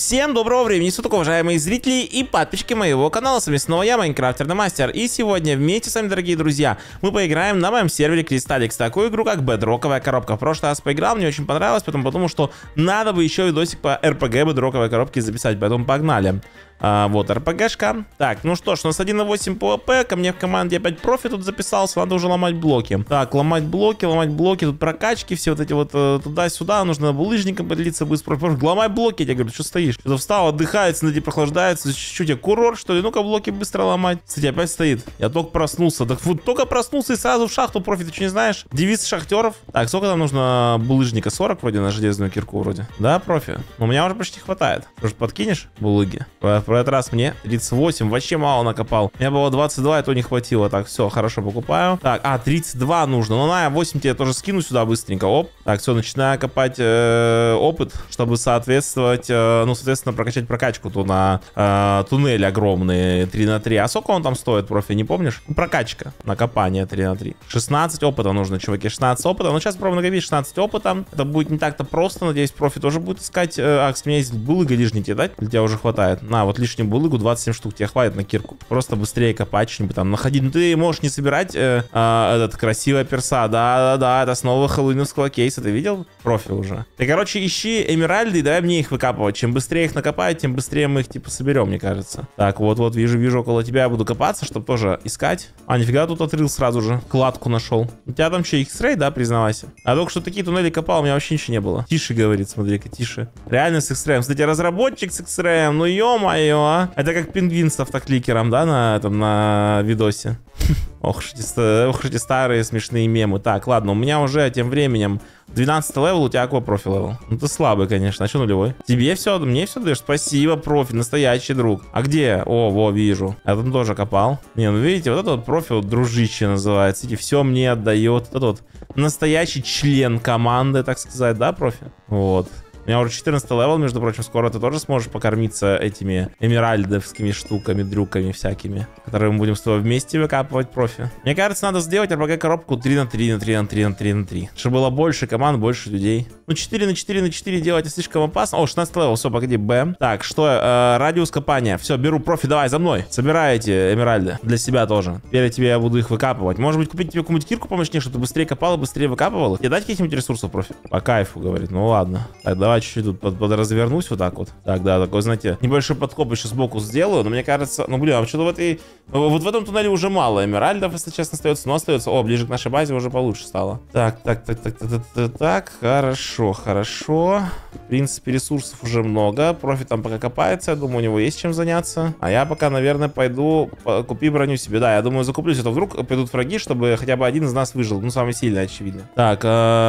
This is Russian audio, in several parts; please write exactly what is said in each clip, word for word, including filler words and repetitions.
Всем доброго времени суток, уважаемые зрители и подписчики моего канала. С вами снова я, Майнкрафтерный Мастер. И сегодня вместе с вами, дорогие друзья, мы поиграем на моем сервере Кристалликс. Такую игру, как Бедроковая коробка. В прошлый раз поиграл, мне очень понравилось, потом подумал, что надо бы еще видосик по эр пэ гэ Бедроковой коробки записать, поэтому погнали. А, вот эр пэ гэшка. Так, ну что ж, у нас один на восемь пэ вэ пэ. Ко мне в команде опять профи тут записался. Надо уже ломать блоки. Так, ломать блоки, ломать блоки. Тут прокачки все вот эти вот э, туда-сюда. Нужно булыжником поделиться быстро. Ломай блоки, я говорю, что стоишь? Что-то встал, отдыхает, смотри, прохлаждается. Чуть-чуть я курорт, что ли? Ну-ка, блоки быстро ломать. Кстати, опять стоит. Я только проснулся. Так вот, только проснулся и сразу в шахту. Профи, ты что, не знаешь? Девиз шахтеров. Так, сколько там нужно булыжника? сорок вроде на железную кирку вроде. Да, профи? У меня уже почти хватает. Может, подкинешь булыги? В этот раз мне тридцать восемь, вообще мало накопал. У меня было двадцать два, и то не хватило. Так, все, хорошо, покупаю. Так, а, тридцать два нужно. Ну, на, я восемь тебе тоже скину сюда быстренько. Оп. Так, все, начинаю копать э, опыт, чтобы соответствовать, э, ну, соответственно, прокачать прокачку ту на э, туннель огромный три на три. А сколько он там стоит, профи, не помнишь? Ну, прокачка на копание три на три. шестнадцать опыта нужно, чуваки, шестнадцать опыта. Ну, сейчас попробуем накопить шестнадцать опыта. Это будет не так-то просто, надеюсь, профи тоже будет искать. Э, а, у меня есть булыга лишний тебе дать? Или тебе уже хватает? На, вот лишний булыгу, двадцать семь штук, тебе хватит на кирку. Просто быстрее копать, что-нибудь там находить. Ну, ты можешь не собирать э, э, этот красивый перса. Да-да-да, это с нового хэллоуиновского кейса. Ты видел? Профи уже. Ты, короче, ищи эмеральды и давай мне их выкапывать. Чем быстрее их накопать, тем быстрее мы их, типа, соберем, мне кажется. Так, вот-вот, вижу-вижу около тебя. Я буду копаться, чтобы тоже искать. А, нифига, тут отрыл сразу же. Кладку нашел. У тебя там что, икс-рей, да, признавайся? А только что такие туннели копал, у меня вообще ничего не было. Тише, говорит, смотри-ка, тише. Реально с икс-реем. Кстати, разработчик с икс-реем, ну ё-моё, а. Это как пингвин с автокликером, да, на этом, на видосе. Ох, эти старые смешные мемы. Так, ладно, у меня уже тем временем двенадцатый левел, у тебя какой профи левел? Ну ты слабый, конечно, а что нулевой? Тебе все, мне все даешь? Спасибо, профи, настоящий друг. А где? О, во, вижу. Я там тоже копал. Не, ну видите, вот этот вот профи, вот, дружище называется. Видите, все мне отдает. Вот этот вот настоящий член команды, так сказать, да, профи? Вот. У меня уже четырнадцатый левел, между прочим, скоро ты тоже сможешь покормиться этими эмеральдовскими штуками, дрюками всякими, которые мы будем с тобой вместе выкапывать, профи. Мне кажется, надо сделать эр пэ гэ-коробку три на три на три на три на три на три, чтобы было больше команд, больше людей. Ну, четыре на четыре на четыре делать слишком опасно. О, шестнадцатый левел, все, погоди, Б. Так, что, э, радиус копания. Все, беру, профи, давай, за мной. Собирай эти эмеральды для себя тоже. Теперь я тебе я буду их выкапывать. Может быть, купить тебе какую-нибудь кирку помощнее, чтобы ты быстрее копал и быстрее выкапывал. Тебе дать каких-нибудь ресурсов, профи? По кайфу, говорит. Ну, ладно. Так, давай чуть-чуть тут под, подразвернусь вот так вот. Так, да, такой, знаете, небольшой подкоп еще сбоку сделаю. Но мне кажется, ну, блин, а что-то в этой... Вот в этом туннеле уже мало эмеральдов, если честно, остается. Но остается... О, ближе к нашей базе уже получше стало. Так, так, так, так, так, так, так, так. Хорошо, хорошо. В принципе, ресурсов уже много. Профи там пока копается. Я думаю, у него есть чем заняться. А я пока, наверное, пойду купи броню себе. Да, я думаю, закуплюсь. Это вдруг пойдут враги, чтобы хотя бы один из нас выжил. Ну, самый сильный, очевидно. Так,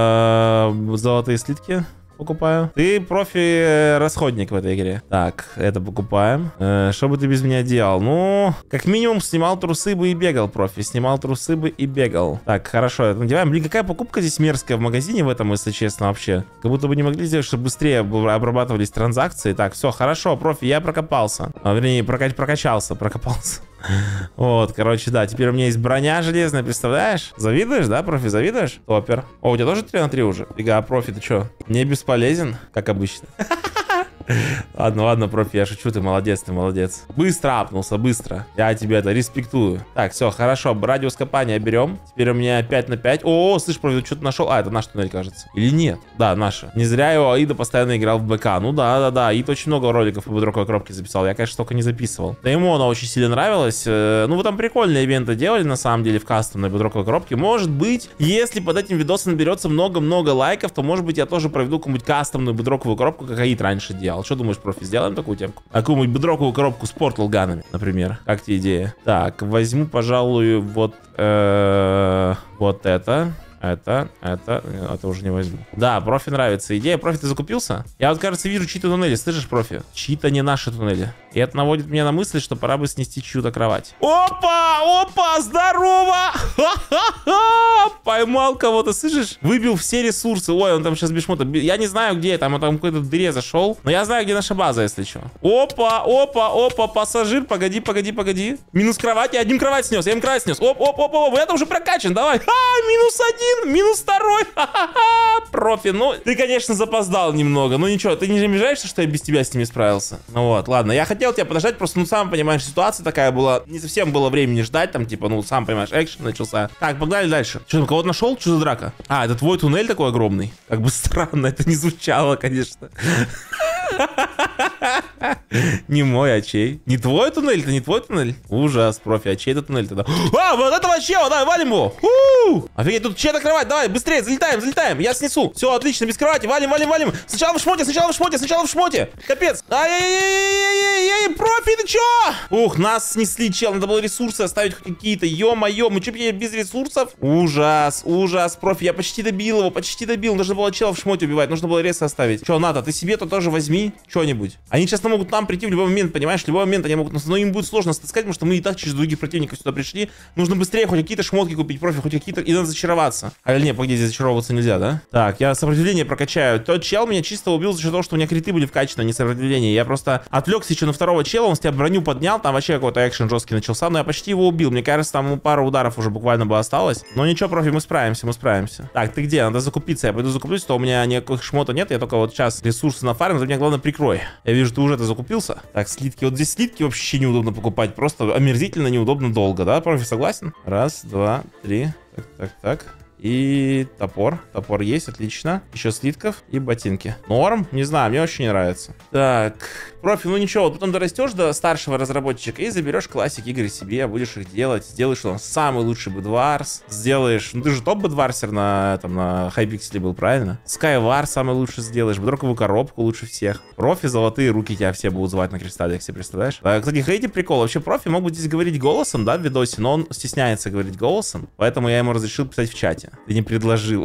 золотые слитки покупаю. Ты профи-расходник в этой игре. Так, это покупаем. Э, что бы ты без меня делал? Ну, как минимум, снимал трусы бы и бегал, профи. Снимал трусы бы и бегал. Так, хорошо, это надеваем. Блин, какая покупка здесь мерзкая в магазине в этом, если честно, вообще. Как будто бы не могли сделать, чтобы быстрее обрабатывались транзакции. Так, все, хорошо, профи, я прокопался. А, вернее, прокач прокачался, прокопался. Вот, короче, да, теперь у меня есть броня железная, представляешь? Завидуешь, да, профи, завидуешь? Топер. О, у тебя тоже три на три уже? Фига, профи, ты что? Не бесполезен, как обычно. Ладно, ладно, профи, я шучу, ты молодец, ты молодец. Быстро апнулся, быстро. Я тебе это респектую. Так, все, хорошо, радиус копания берем. Теперь у меня пять на пять. О, слышь, профи, ты что-то нашел? А, это наш туннель, кажется. Или нет? Да, наш. Не зря его Аида постоянно играл в БК. Ну да, да, да. Аид очень много роликов по Бедроковой коробке записал. Я, конечно, только не записывал. Да ему она очень сильно нравилась. Ну, вы там прикольные ивенты делали, на самом деле, в кастомной Бедроковой коробке. Может быть, если под этим видосом наберется много-много лайков, то, может быть, я тоже проведу какую-нибудь кастомную Бедроковую коробку, как Аид раньше делал. Что думаешь, профи, сделаем такую темку? Какую-нибудь бедроковую коробку с порталганами, например. Как тебе идея? Так, возьму, пожалуй, вот, э, вот это. Это, это, это уже не возьму. Да, профи нравится идея. Профи, ты закупился? Я вот, кажется, вижу чьи-то туннели. Слышишь, профи? Чьи-то не наши туннели. И это наводит меня на мысль, что пора бы снести чью-то кровать. Опа! Опа! Здорово! Ха-ха-ха! Поймал кого-то, слышишь? Выбил все ресурсы. Ой, он там сейчас без шмота. Я не знаю, где там. Он там в какой-то дыре зашел. Но я знаю, где наша база, если что. Опа! Опа! Опа! Пассажир. Погоди, погоди, погоди. Минус кровать. Я один кровать снес. Я им кровать снес. Оп, оп, оп, оп. Это уже прокачан. Давай. Ха! Минус один. один, минус второй. Ха-ха-ха, профи. Ну, ты, конечно, запоздал немного. Ну ничего, ты не обижаешься, что я без тебя с ними справился? Ну вот, ладно. Я хотел тебя подождать, просто, ну, сам понимаешь, ситуация такая была. Не совсем было времени ждать, там, типа, ну, сам понимаешь, экшен начался. Так, погнали дальше. Что, там кого-то нашел? Что за драка? А, это твой туннель такой огромный. Как бы странно, это не звучало, конечно. Не мой, а чей? Не твой туннель, это не твой туннель? Ужас, профи, а чей это туннель тогда? А, вот этого чела, давай, валим его. У-у-у! Офигеть, тут чья-то кровать, давай, быстрее, залетаем, залетаем, я снесу. Все, отлично, без кровати, валим, валим, валим. Сначала в шмоте, сначала в шмоте, сначала в шмоте. Капец. Ай-яй-яй-яй-яй, профи, ты чё? Ух, нас снесли, чел, надо было ресурсы оставить хоть какие-то. Ё-моё, мы чё, без ресурсов? Ужас, ужас, профи, я почти добил его, почти добил. Нужно было чела в шмоте убивать, нужно было рез оставить. Чё, надо, ты себе-то тоже возьми что-нибудь. Они сейчас могут нам прийти в любой момент, понимаешь? В любой момент они могут нас, но им будет сложно стаскать, потому что мы и так через других противников сюда пришли. Нужно быстрее хоть какие-то шмотки купить, профи, хоть какие-то, и надо зачароваться. А или не, погоди, здесь зачаровываться нельзя, да? Так, я сопротивление прокачаю. Тот чел меня чисто убил за счет того, что у меня криты были вкачаны, а не сопротивление. Я просто отвлекся еще на второго чела, он с тебя броню поднял, там вообще какой-то экшен жесткий начался, но я почти его убил. Мне кажется, там пару ударов уже буквально бы осталось. Но ничего, профи, мы справимся, мы справимся. Так, ты где? Надо закупиться. Я пойду закуплюсь, то у меня никаких шмота нет, я только вот сейчас ресурсы на фарме, за меня главное прикрой. Я вижу, ты уже это закупился. Так, слитки. Вот здесь слитки вообще неудобно покупать. Просто омерзительно неудобно долго, да? Профи, согласен? Раз, два, три. Так, так, так. И топор. Топор есть, отлично. Еще слитков и ботинки. Норм? Не знаю, мне очень не нравится. Так, профи, ну ничего, вот потом дорастешь до старшего разработчика и заберешь классик игр себе, будешь их делать. Сделаешь, что он самый лучший Bedwars. Сделаешь, ну ты же топ Bedwarsер на, там, на Hypixel был, правильно? Skywars самый лучший сделаешь, Бедроковую коробку лучше всех. Профи, золотые руки тебя все будут звать на кристалле, себе представляешь? А, кстати, хейте прикол. Вообще профи мог бы здесь говорить голосом, да, в видосе, но он стесняется говорить голосом, поэтому я ему разрешил писать в чате. Ты не предложил.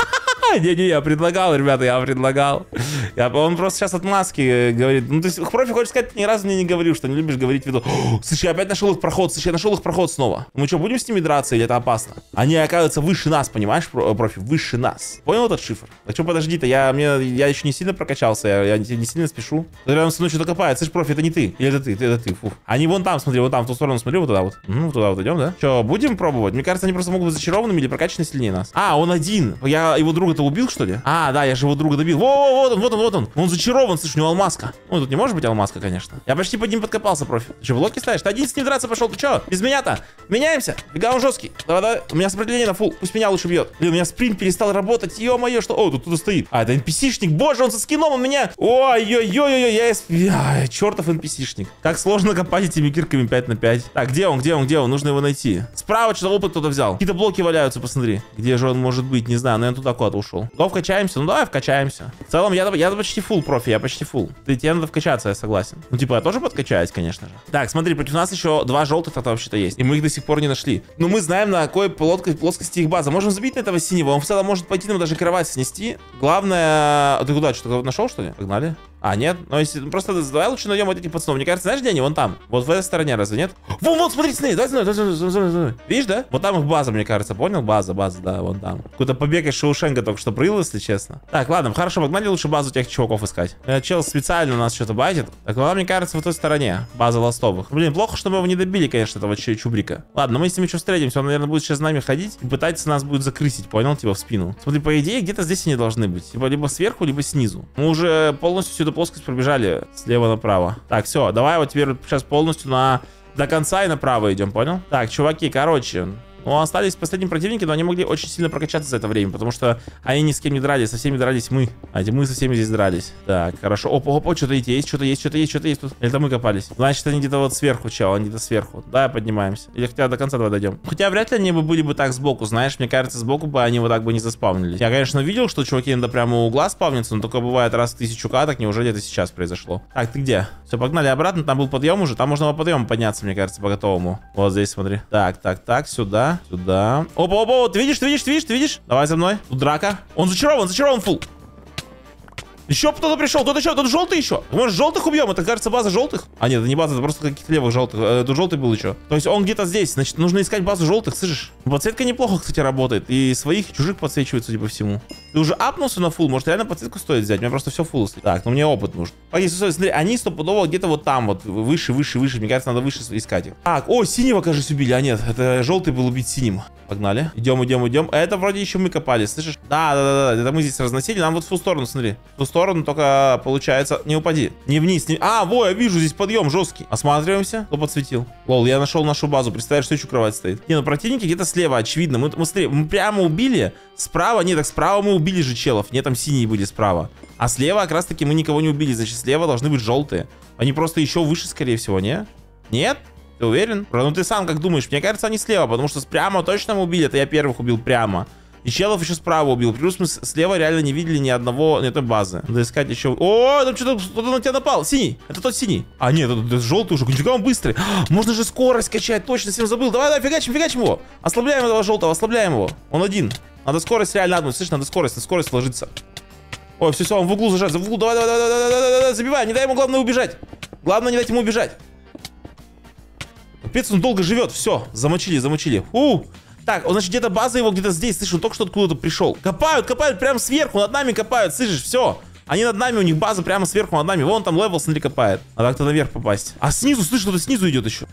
Не-не, я предлагал, ребята, я предлагал. Я, он просто сейчас от маски говорит. Ну, то есть, профи, хочешь сказать, ты ни разу мне не говорил, что не любишь говорить в виду. Слушай, я опять нашел их проход, слушай, я нашел их проход снова. Мы что, будем с ними драться или это опасно? Они оказываются выше нас, понимаешь, профи, выше нас. Понял этот шифр? Так что подожди-то, я, мне, я еще не сильно прокачался, я, я не сильно спешу. Рядом со мной что-то копает. Слышь, профи, это не ты. Или это ты, это ты, фу. Они вон там, смотри, вон там, в ту сторону смотри, вот туда вот. Ну, туда вот идем, да? Что, будем пробовать? Мне кажется, они просто могут быть зачарованными или прокачаны сильнее нас. А, он один. Я его друга-то убил, что ли? А, А, да, я же его друга добил. Во-во-во, вот он, вот он, вот он. Он зачарован, слышь, у него алмазка. Ну, тут не может быть алмазка, конечно. Я почти под ним подкопался, профи. Ты что, в лодке ставишь? Ты один с ним драться пошел, ты что? Без меня-то? Меняемся. Бега, он жесткий. Давай, давай. У меня сопротивление на фул. Пусть меня лучше бьет. Блин, у меня спринт перестал работать. Ё-моё, что? О, тут кто-то стоит. А, это эн пи си-шник. Боже, он со скином у меня. Ой-ой-ой-ой, я... Ай, чертов эн пи си-шник. Как сложно копать этими кирками пять на пять. Так, где он, где он, где он? Нужно его найти. Справа что-то опыт кто-то взял. Какие-то блоки валяются, посмотри. Где же он может быть? Не знаю, наверное, туда куда-то ушел. Го, вкачаемся. Ну, давай вкачаемся. В целом, я, я почти фул профи, я почти фул. Ты, тебе надо вкачаться, я согласен. Ну, типа, я тоже подкачаюсь, конечно же. Так, смотри, против нас еще два желтых тогда вообще-то есть. И мы их до сих пор не нашли. Но мы знаем, на какой плоскости их база. Можем забить на этого синего. Он в целом может пойти нам даже кровать снести. Главное... Ты куда? Что-то нашел, что ли? Погнали. А, нет? Ну, если... Просто давай лучше найдем вот этих пацанов. Мне кажется, знаешь, где они? Вон там. Вот в этой стороне, разве нет? Вон, вон, смотри, смотри. Давай, давай, давай, давай, давай, давай. Видишь, да? Вот там их база, мне кажется. Понял? База, база, да, вон там. Какой-то побег из Шоушенка только что прыгал, если честно. Так, ладно, хорошо, погнали лучше базу тех чуваков искать. Этот чел специально у нас что-то базит. Так, ну, мне кажется, в той стороне. База ластовых. Блин, плохо, что мы его не добили, конечно, этого чубрика. Ладно, мы с ним еще встретимся. Он, наверное, будет сейчас с нами ходить и пытаться нас будет закрысить, понял? Типа в спину. Смотри, по идее, где-то здесь они должны быть. Типа либо сверху, либо снизу. Мы уже полностью всю эту плоскость пробежали слева направо. Так, все, давай вот теперь сейчас полностью на до конца и направо идем, понял? Так, чуваки, короче, ну, остались последние противники, но они могли очень сильно прокачаться за это время, потому что они ни с кем не дрались, со всеми дрались мы. А мы со всеми здесь дрались. Так, хорошо. Опа, опа, что-то есть, что-то есть, что-то есть, что-то есть тут. Или это мы копались? Значит, они где-то вот сверху, чел, они где-то сверху. Да, поднимаемся. Или хотя до конца давай дойдем. Хотя вряд ли они бы были бы так сбоку, знаешь, мне кажется, сбоку бы они вот так бы не заспавнились. Я, конечно, видел, что чуваки иногда прямо у угла спавнятся, но только бывает раз в тысячу каток, неужели это сейчас произошло? Так, ты где? Все, погнали обратно, там был подъем уже, там можно по подъему подняться, мне кажется, по готовому. Вот здесь, смотри. Так, так, так, сюда, сюда. Опа, опа, ты видишь, ты видишь, ты видишь, ты видишь? Давай за мной. Тут драка. Он зачарован, зачарован фул. Еще кто-то пришел, кто-то еще, тут желтый еще. Может, желтых убьем? Это, кажется, база желтых. А нет, это не база, это просто каких-то левых желтых. Это желтый был еще. То есть он где-то здесь. Значит, нужно искать базу желтых, слышишь? Подсветка неплохо, кстати, работает. И своих, и чужих подсвечивает, судя по всему. Ты уже апнулся на фул? Может, реально подсветку стоит взять? У меня просто все фул стоит. Так, ну мне опыт нужен. Погоди, смотри, они стопудово где-то вот там, вот выше, выше, выше. Мне кажется, надо выше искать их. Так, о, синего, кажется, убили. А нет, это желтый был убить синим. Погнали. Идем, идем, идем. Это вроде еще мы копали, слышишь? Да, да, да, да. Это мы здесь разносили. Нам вот в ту сторону, смотри. В ту сторону, только получается. Не упади. Не вниз. Не... А, во, я вижу, здесь подъем жесткий. Осматриваемся. Кто подсветил? Лол, я нашел нашу базу. Представляешь, что еще кровать стоит? Не, ну противники где-то слева, очевидно. Мы, мы, смотри, мы прямо убили. Справа, нет, так справа мы убили же челов. Нет, там синие были справа. А слева как раз таки мы никого не убили. Значит, слева должны быть желтые. Они просто еще выше, скорее всего, не? Нет? Ты уверен? Ну ты сам как думаешь? Мне кажется, они слева, потому что прямо точно мы убили. Это я первых убил прямо. И челов еще справа убил. Плюс мы слева реально не видели ни одного, ни одной базы. Надо искать еще. О, там что-то кто-то на тебя напал. Синий. Это тот синий. А нет, это, это желтый уже. Нифига он быстрый. Можно же скорость качать. Точно, всем забыл. Давай, давай, фигачим, фигачим его. Ослабляем этого желтого, ослабляем его. Он один. Надо скорость реально одну. Слышишь, надо скорость, на скорость ложиться. Ой, все, все, он в углу зажат. В углу. Давай, давай, давай, давай, давай, давай, давай. Забивай. Не дай ему, главное, убежать. Главное, не дать ему убежать. Капец, он долго живет. Все, замочили, замочили. У, так, он, значит, где-то база его где-то здесь. Слышишь, он только что откуда-то пришел. Копают, копают, прямо сверху, над нами копают. Слышишь, все. Они над нами, у них база прямо сверху над нами. Вон там левел, смотри, копает. Надо как-то наверх попасть. А снизу, слышишь, кто-то снизу идет еще.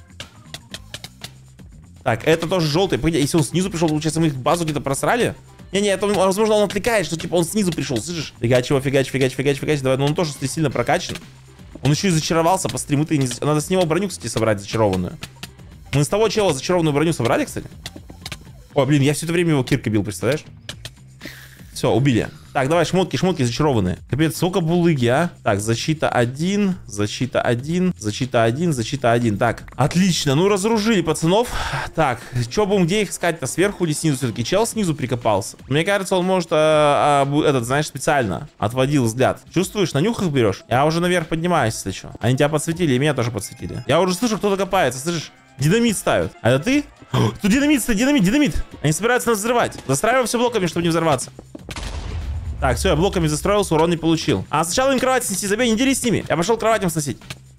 Так, это тоже желтый. Погоди, если он снизу пришел, получается, мы их базу где-то просрали? Не-не, это, возможно, он отвлекает, что типа он снизу пришел, слышишь? Фигач его, фигач, фигач, фигач, фигач. Давай, ну он тоже сильно прокачан. Он еще и зачаровался, по стриму ты не... Надо с него броню, кстати, собрать зачарованную. Мы с того чела зачарованную броню собрали, кстати. Ой, блин, я все это время его киркой бил, представляешь? Все, убили. Так, давай, шмотки, шмотки зачарованные. Капец, сколько булыги, а? Так, защита один, защита один, защита один, защита один. Так, отлично, ну разоружили пацанов. Так, что будем, где их искать-то? Сверху или снизу все-таки? Чел снизу прикопался. Мне кажется, он может, а, а, этот, знаешь, специально отводил взгляд. Чувствуешь, на нюх их берешь? Я уже наверх поднимаюсь, если что. Они тебя подсветили, и меня тоже подсветили. Я уже слышу, кто-то копается, слышишь? Динамит ставят. А это ты? О, тут динамит стоит, динамит, динамит. Они собираются нас взрывать. Застраиваем все блоками, чтобы не взорваться. Так, все, я блоками застроился, урон не получил. А сначала им кровать снести, забей, не дерись с ними. Я пошел кровать им сносить.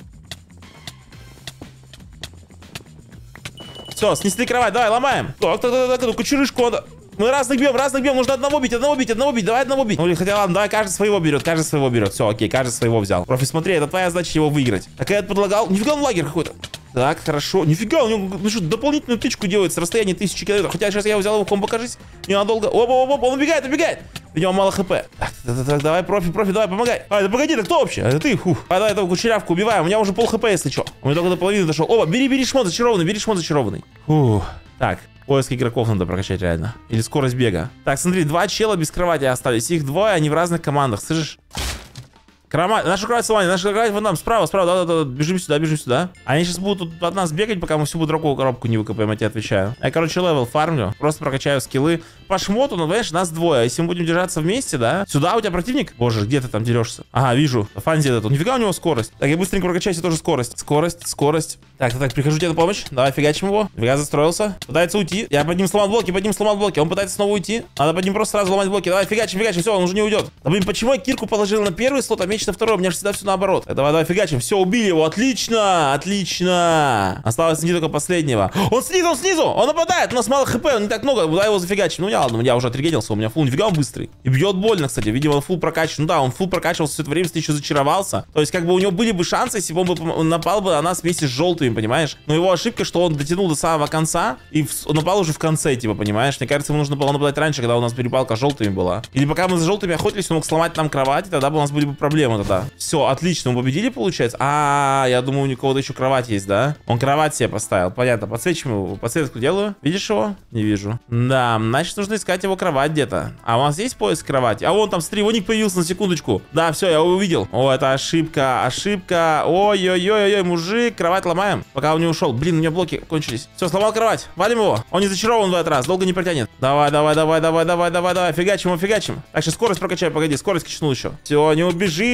Все, снесли кровать, давай, ломаем. Так, так, так, так, ну кучерышку надо. Мы разных бьем, разных бьем, нужно одного бить, одного бить, одного бить, давай одного бить. Ну, хотя ладно, давай, каждый своего берет, каждый своего берет. Все, окей, каждый своего взял. Профи, смотри, это твоя задача его выиграть. Так я предлагал. Нифига он лагерь какой-то. Так, хорошо. Нифига, у него ну, что, дополнительную тычку делает с расстояния тысячи километров. Хотя сейчас я взял его комбо, кажись. Ненадолго. Оба, оба, оба, он убегает, убегает. У него мало хп. Так, так, так, давай, профи, профи, давай, помогай. А, да погоди, это кто вообще? Это ты, фух. А, давай этого кучерявку убиваем. У меня уже пол хп, если что. У меня только до половины дошел. Оба, бери, бери шмот зачарованный, бери шмот зачарованный. Фух. Так, поиск игроков надо прокачать реально. Или скорость бега. Так, смотри, два чела без кровати остались. Их двое, они в разных командах, слышишь? Кровать, наша кровать сломали, наша кровать вон там, справа, справа, да-да-да, бежим сюда, бежим сюда. Они сейчас будут тут от нас бегать, пока мы всю драковую коробку не выкопаем, я тебе отвечаю. Я, короче, левел фармлю, просто прокачаю скиллы. По шмоту, ну, понимаешь, нас двое, если мы будем держаться вместе, да? Сюда у тебя противник? Боже, где ты там дерешься? Ага, вижу, фанзи этот, нифига у него скорость. Так, я быстренько прокачаю себе тоже скорость. Скорость, скорость. Так, так, так, прихожу тебе на помощь, давай фигачим его. Нифига застроился, пытается уйти. Я под ним сломал блоки, под ним сломал блоки, он пытается снова уйти. Надо под ним просто сразу ломать блоки, давай фигачим, фигачим, все, он уже не уйдет. Да блин, почему я кирку положил на первый слот, а меч на второй? У меня же всегда все наоборот. Так, давай, давай, фигачим. Все, убили его. Отлично, отлично. Осталось не только последнего. Он снизу, он снизу. Он нападает. У нас мало хп, он не так много. Давай его зафигачим. Ну, я ладно, я уже отрегенился. У меня фул. Нифига он быстрый. И бьет больно, кстати. Видимо, он фул прокачан. Ну да, он фул прокачивался все это время, если еще зачаровался. То есть, как бы у него были бы шансы, если бы он бы напал бы на нас вместе с желтыми, понимаешь? Но его ошибка, что он дотянул до самого конца и в... напал уже в конце, типа, понимаешь? Мне кажется, ему нужно было нападать раньше, когда у нас перепалка с желтыми была. Или пока мы за желтыми охотились, он мог сломать нам кровать, и тогда бы у нас были бы проблемы тогда. Все, отлично, мы победили, получается. А, -а, -а я думаю, у него еще кровать есть, да? Он кровать себе поставил. Понятно, подсвечим его. Подсветку делаю. Видишь его? Не вижу. Да, значит, нужно искать его кровать где-то. А у нас есть поиск кровати? А вон там, смотри, его ник появился на секундочку. Да, все, я его увидел. О, это ошибка, ошибка. Ой-ой-ой-ой, мужик, кровать ломаем, пока он не ушел. Блин, у меня блоки кончились. Все, сломал кровать. Валим его. Он не зачарован в этот раз, долго не протянет. Давай, давай, давай, давай, давай, давай, давай. Фигачим его, фигачим. Так, сейчас скорость прокачай, погоди, скорость качнул еще. Все, не убежит.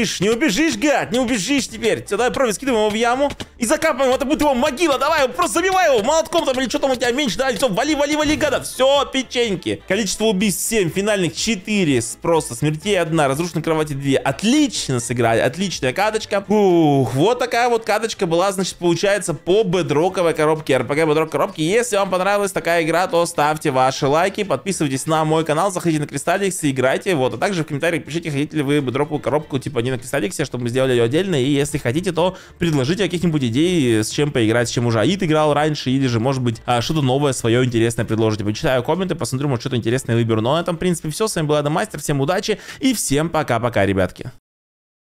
убежишь, не убежишь, гад, не убежишь теперь. Все, давай профи скидываем его в яму и закапываем, это будет его могила. Давай, просто забивай его молотком там или что там у тебя меньше. Давай, все, вали, вали, вали, гада. Все, печеньки. Количество убийств семь, финальных четыре, просто смертей одна, разрушенной кровати две. Отлично сыграли, отличная каточка. Ух, вот такая вот каточка была, значит, получается, по бедроковой коробке, эр пэ гэ Bedrock коробки. Если вам понравилась такая игра, то ставьте ваши лайки, подписывайтесь на мой канал, заходите на Кристалликс и играйте. Вот, а также в комментариях пишите, хотите ли вы бедроковую коробку, типа не на Кристалликсе, чтобы мы сделали ее отдельно. И если хотите, то предложите каких-нибудь идей, с чем поиграть, с чем уже Аид играл раньше, или же, может быть, что-то новое, свое интересное предложите. Почитаю комменты, посмотрю, может, что-то интересное выберу. Но на этом, в принципе, все. С вами был Адам Мастер. Всем удачи и всем пока-пока, ребятки.